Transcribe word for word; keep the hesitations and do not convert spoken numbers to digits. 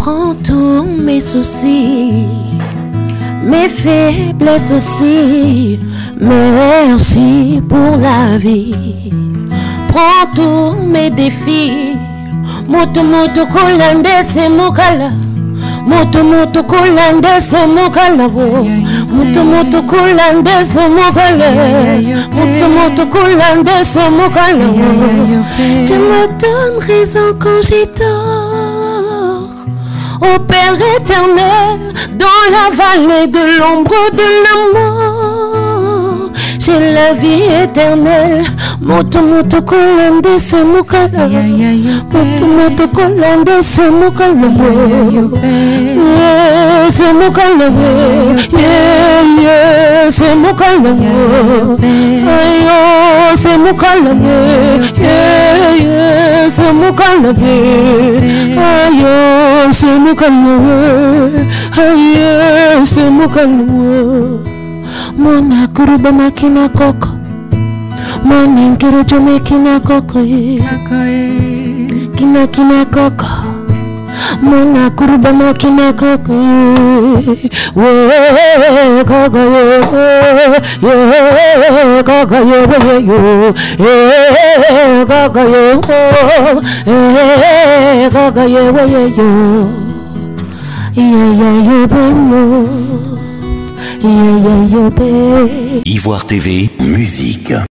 Prends tous mes soucis, mes faiblesses aussi. Merci pour la vie. Prends tous mes défis. Moto moto kolande se mukala. Moto moto kolande se mukala wo. Moto moto kolande se mukala. Moto moto kolande se mukala wo. Tu me donnes raison quand j'ai tort. Ô Père éternel, dans la vallée de l'ombre de la mort, j'ai la vie éternelle. Moto moto kolande se mukala. Moto moto kolande se mukala. Yeah, se mukala. Yeah, yeah, se mukala. Ayo, se mukala. Yeah, yeah, se mukala. Ayo, se mukala. Ayo, se mukala. Mona kuruba makina koko. Mona nkere jome kina koko ye. Kina kina koko. Mona kuruba makina koko ye. We koko ye. Ye koko ye we yo. Ye koko ye. Ye koko ye we yo. Yayayobe mo. Yayayobe. Ivoire T V, musique.